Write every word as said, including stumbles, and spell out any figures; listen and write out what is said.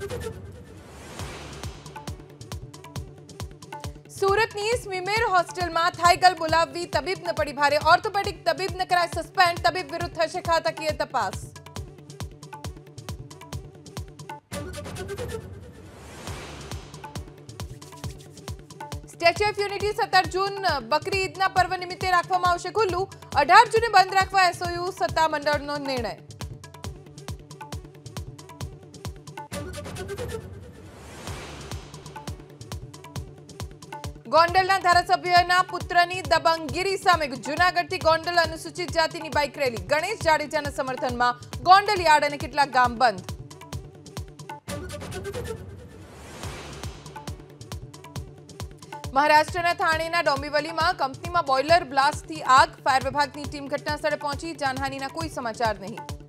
સુરતની સ્મીમેર હોસ્ટેલમાં થાઈગલ બોલાવવી તબીબને પડી ભારે. ઓર્થોપેડિક તબીબને કરાય સસ્પેન્ડ. તબીબ વિરુદ્ધ થશે ખાતાકીય તપાસ. સ્ટેચ્યુ ઓફ યુનિટી સત્તર જૂન બકરી ઈદના પર્વ નિમિત્તે રાખવામાં આવશે ખુલ્લું. અઢાર જૂને બંધ રાખવા એસઓયુ સત્તામંડળનો નિર્ણય. ગોંડલના ધારાસભ્યના પુત્રની દબંગગીરી સામે જૂનાગઢથી ગોંડલ અનુસૂચિત જાતિની બાઇક રેલી. ગણેશ જાડેજાના સમર્થનમાં ગોંડલ યાર્ડ અને કેટલાક ગામ બંધ. મહારાષ્ટ્રના થાણેના ડોંબિવલીમાં કંપનીમાં બોઇલર બ્લાસ્ટથી આગ. ફાયર વિભાગની ટીમ ઘટના સ્થળે પહોંચી. જાનહાનિના કોઈ સમાચાર નહીં.